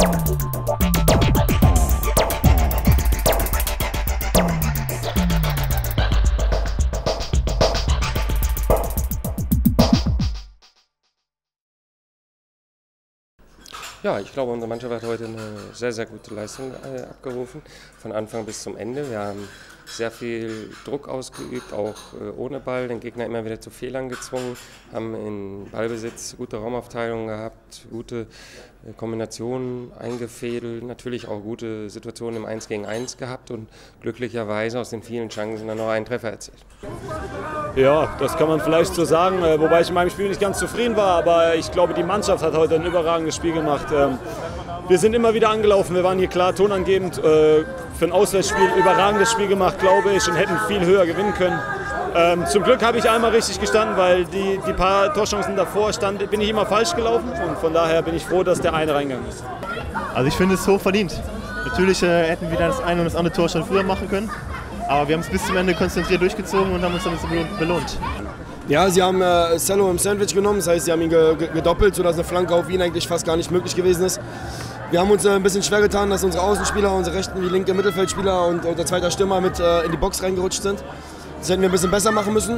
Ja, ich glaube, unsere Mannschaft hat heute eine sehr, sehr gute Leistung abgerufen, von Anfang bis zum Ende. Wir haben sehr viel Druck ausgeübt, auch ohne Ball, den Gegner immer wieder zu Fehlern gezwungen, haben in Ballbesitz gute Raumaufteilungen gehabt, gute Kombinationen eingefädelt, natürlich auch gute Situationen im 1 gegen 1 gehabt und glücklicherweise aus den vielen Chancen dann noch einen Treffer erzielt. Ja, das kann man vielleicht so sagen, wobei ich in meinem Spiel nicht ganz zufrieden war, aber ich glaube, die Mannschaft hat heute ein überragendes Spiel gemacht. Wir sind immer wieder angelaufen, wir waren hier klar tonangebend, für ein Auswärtsspiel überragendes Spiel gemacht, glaube ich, und hätten viel höher gewinnen können. Zum Glück habe ich einmal richtig gestanden, weil die paar Torchancen davor bin ich immer falsch gelaufen und von daher bin ich froh, dass der eine reingegangen ist. Also ich finde es hoch verdient. Natürlich hätten wir das eine und das andere Tor schon früher machen können, aber wir haben es bis zum Ende konzentriert durchgezogen und haben uns damit belohnt. Ja, sie haben Cello im Sandwich genommen, das heißt, sie haben ihn gedoppelt, sodass eine Flanke auf ihn eigentlich fast gar nicht möglich gewesen ist. Wir haben uns ein bisschen schwer getan, dass unsere Außenspieler, unsere rechten wie linke Mittelfeldspieler und unser zweiter Stürmer mit in die Box reingerutscht sind. Das hätten wir ein bisschen besser machen müssen.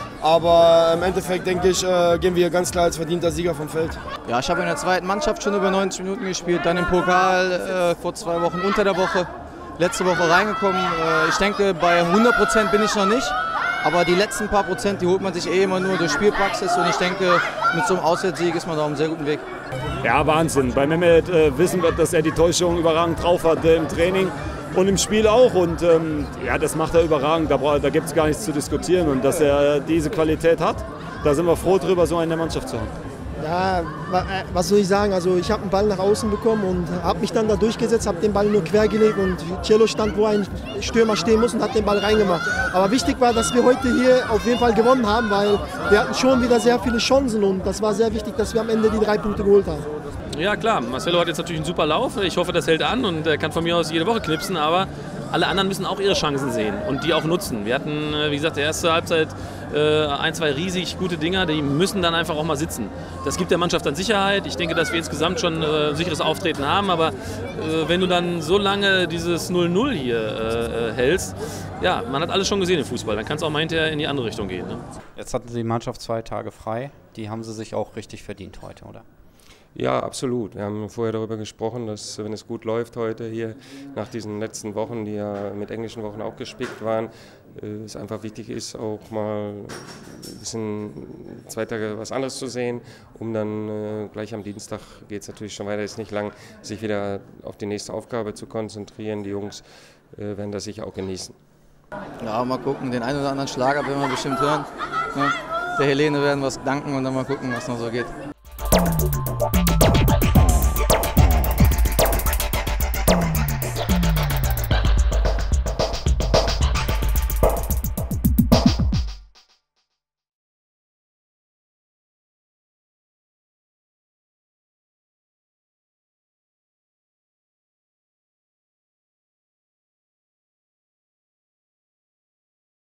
Aber im Endeffekt, denke ich, gehen wir ganz klar als verdienter Sieger vom Feld. Ja, ich habe in der zweiten Mannschaft schon über 90 Minuten gespielt, dann im Pokal vor 2 Wochen unter der Woche, letzte Woche reingekommen. Ich denke, bei 100% bin ich noch nicht. Aber die letzten paar Prozent, die holt man sich immer nur durch Spielpraxis und ich denke, mit so einem Auswärtssieg ist man da auf einem sehr guten Weg. Ja, Wahnsinn. Bei Mehmet wissen wir, dass er die Täuschung überragend drauf hat im Training und im Spiel auch. Und ja, das macht er überragend. Da gibt es gar nichts zu diskutieren. Und dass er diese Qualität hat, da sind wir froh drüber, so einen in der Mannschaft zu haben. Ja, was soll ich sagen? Also ich habe einen Ball nach außen bekommen und habe mich dann da durchgesetzt, habe den Ball nur quer gelegt und Cello stand, wo ein Stürmer stehen muss und hat den Ball reingemacht. Aber wichtig war, dass wir heute hier auf jeden Fall gewonnen haben, weil wir hatten schon wieder sehr viele Chancen und das war sehr wichtig, dass wir am Ende die 3 Punkte geholt haben. Ja klar, Marcelo hat jetzt natürlich einen super Lauf. Ich hoffe, das hält an und er kann von mir aus jede Woche knipsen, aber alle anderen müssen auch ihre Chancen sehen und die auch nutzen. Wir hatten, wie gesagt, die erste Halbzeit 1, 2 riesig gute Dinger, die müssen dann einfach auch mal sitzen. Das gibt der Mannschaft dann Sicherheit. Ich denke, dass wir insgesamt schon ein sicheres Auftreten haben, aber wenn du dann so lange dieses 0-0 hier hältst, ja, man hat alles schon gesehen im Fußball, dann kann es auch mal hinterher in die andere Richtung gehen. Ne? Jetzt hatten die Mannschaft 2 Tage frei, die haben sie sich auch richtig verdient heute, oder? Ja, absolut. Wir haben vorher darüber gesprochen, dass, wenn es gut läuft heute hier, nach diesen letzten Wochen, die ja mit englischen Wochen auch gespickt waren, es einfach wichtig ist, auch mal ein bisschen 2 Tage was anderes zu sehen, um dann gleich am Dienstag geht es natürlich schon weiter, ist nicht lang, sich wieder auf die nächste Aufgabe zu konzentrieren. Die Jungs werden das sicher auch genießen. Ja, mal gucken, den einen oder anderen Schlager werden wir bestimmt hören. Der Helene werden wir was danken und dann mal gucken, was noch so geht.